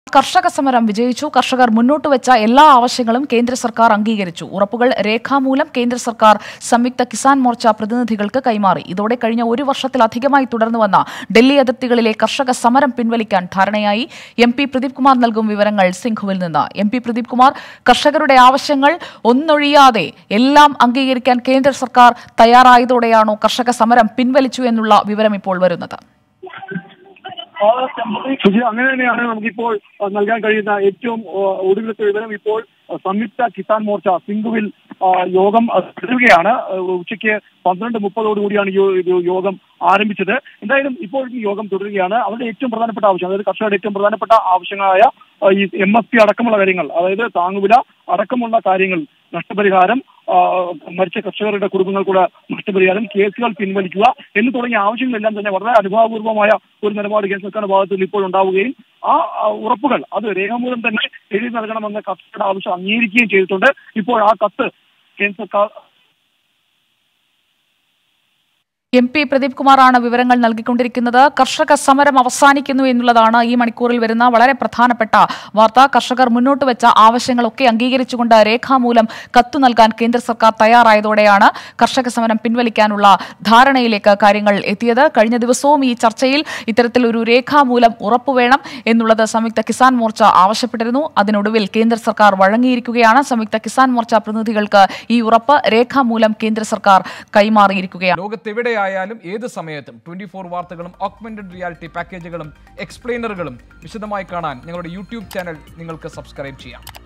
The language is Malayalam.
കർഷക സമരം വിജയിച്ചു. കർഷകർ മുന്നോട്ട് വെച്ച എല്ലാ ആവശ്യങ്ങളും കേന്ദ്ര സർക്കാർ അംഗീകരിച്ചു. ഉറപ്പുകൾ രേഖാമൂലം കേന്ദ്ര സർക്കാർ സംയുക്ത കിസാൻ മോർച്ച പ്രതിനിധികൾക്ക് കൈമാറി. ഇതോടെ കഴിഞ്ഞ ഒരു വർഷത്തിലധികമായി തുടർന്നുവന്ന ഡൽഹി അതിർത്തികളിലെ കർഷക സമരം പിൻവലിക്കാൻ ധാരണയായി. MP പ്രദീപ് കുമാർ നൽകും വിവരങ്ങൾ സിംഘുവിൽ നിന്ന്. MP പ്രദീപ് കുമാർ, കർഷകരുടെ ആവശ്യങ്ങൾ ഒന്നൊഴിയാതെ എല്ലാം അംഗീകരിക്കാൻ കേന്ദ്ര സർക്കാർ തയ്യാറായതോടെയാണോ കർഷക സമരം പിൻവലിച്ചു എന്നുള്ള വിവരം ഇപ്പോൾ വരുന്നത്? അങ്ങനെ തന്നെയാണ് നമുക്കിപ്പോൾ നൽകാൻ കഴിയുന്ന ഏറ്റവും ഒടുവിലത്തെ വിവരം. ഇപ്പോൾ സംയുക്ത കിസാൻ മോർച്ച സിംഘുവിൽ യോഗം തുടരുകയാണ്. ഉച്ചയ്ക്ക് 12:30 യോഗം ആരംഭിച്ചത്. എന്തായാലും ഇപ്പോൾ ഈ യോഗം തുടരുകയാണ്. അവരുടെ ഏറ്റവും പ്രധാനപ്പെട്ട ആവശ്യം, അതായത് കർഷകരുടെ ഏറ്റവും പ്രധാനപ്പെട്ട ആവശ്യങ്ങളായ ഈ MSP അടക്കമുള്ള കാര്യങ്ങൾ, അതായത് താങ്ങുവില അടക്കമുള്ള കാര്യങ്ങൾ, നഷ്ടപരിഹാരം, മരിച്ച കർഷകരുടെ കുടുംബങ്ങൾക്കുള്ള നഷ്ടപരിഹാരം, കേസുകൾ പിൻവലിക്കുക എന്ന് തുടങ്ങിയ ആവശ്യങ്ങളെല്ലാം തന്നെ വളരെ അനുഭാവപൂർവമായ ഒരു നിലപാട് കേന്ദ്ര സർക്കാരിന്റെ ഭാഗത്ത് നിന്ന് ഇപ്പോൾ ഉണ്ടാവുകയും ആ ഉറപ്പുകൾ അത് രേഖാമൂലം തന്നെ എഴുതി നൽകണമെന്ന കർഷകരുടെ ആവശ്യം അംഗീകരിക്കുകയും ചെയ്തിട്ടുണ്ട്. ഇപ്പോൾ ആ കത്ത് കേന്ദ്ര സർക്കാർ MP പ്രദീപ് കുമാറാണ് വിവരങ്ങൾ നൽകിക്കൊണ്ടിരിക്കുന്നത്. കർഷക സമരം അവസാനിക്കുന്നു എന്നുള്ളതാണ് ഈ മണിക്കൂറിൽ വരുന്ന വളരെ പ്രധാനപ്പെട്ട വാർത്ത. കർഷകർ മുന്നോട്ട് വെച്ച ആവശ്യങ്ങളൊക്കെ അംഗീകരിച്ചുകൊണ്ട് രേഖാമൂലം കത്തു നൽകാൻ കേന്ദ്ര സർക്കാർ തയ്യാറായതോടെയാണ് കർഷക സമരം പിൻവലിക്കാനുള്ള ധാരണയിലേക്ക് കാര്യങ്ങൾ എത്തിയത്. കഴിഞ്ഞ ദിവസവും ഈ ചർച്ചയിൽ ഇത്തരത്തിലൊരു രേഖാമൂലം ഉറപ്പുവേണം എന്നുള്ളത് സംയുക്ത കിസാൻ മോർച്ച ആവശ്യപ്പെട്ടിരുന്നു. അതിനൊടുവിൽ കേന്ദ്ര സർക്കാർ വഴങ്ങിയിരിക്കുകയാണ്. സംയുക്ത കിസാൻ മോർച്ച പ്രതിനിധികൾക്ക് ഈ ഉറപ്പ് രേഖാമൂലം കേന്ദ്ര സർക്കാർ കൈമാറിയിരിക്കുകയാണ്. ആയാലും ഏത് സമയത്തും 24 വാർത്തകളും ഓഗ്മെന്റഡ് റിയാലിറ്റി പാക്കേജുകളും എക്സ്പ്ലെയിനറുകളും വിശദമായി കാണാൻ ഞങ്ങളുടെ YouTube ചാനൽ നിങ്ങൾക്ക് സബ്സ്ക്രൈബ് ചെയ്യാം.